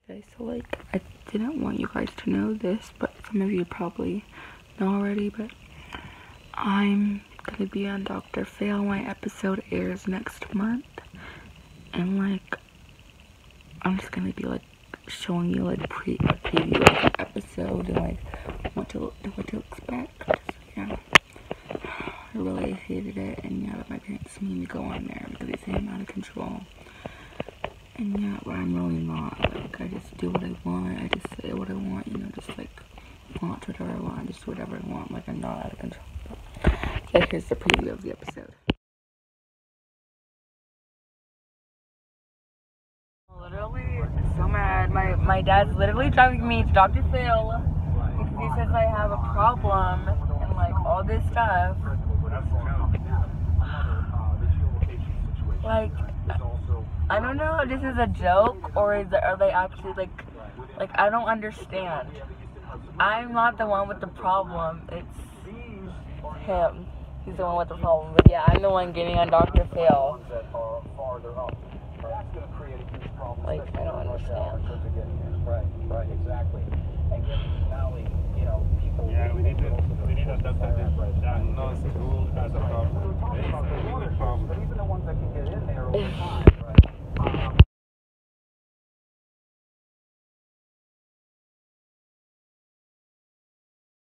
Okay, so like, I didn't want you guys to know this, but some of you probably know already, but I'm gonna be on Dr. Phill. My episode airs next month, and like, I'm just gonna be like showing you like a preview of the episode and like what to expect. Yeah, I really hated it, and yeah, my parents made me go on there because they say I'm out of control. And yeah, but I'm really not. Like, I just do what I want. I just say what I want, you know, just like watch whatever I want, just do whatever I want. Like, I'm not out of control. So here's the preview of the episode. Literally so mad. My dad's literally driving me to Dr. Phill because he says I have a problem and like all this stuff. Like, I don't know if this is a joke or are they actually like I don't understand. I'm not the one with the problem. It's him. He's the one with the problem. But yeah, I'm the one getting on Dr. Phill. Like, I don't understand. Right, exactly. And now, you know, people. Yeah, we need a doctor that diagnose who has a problem. There is a problem. But even the ones that can get in there over time.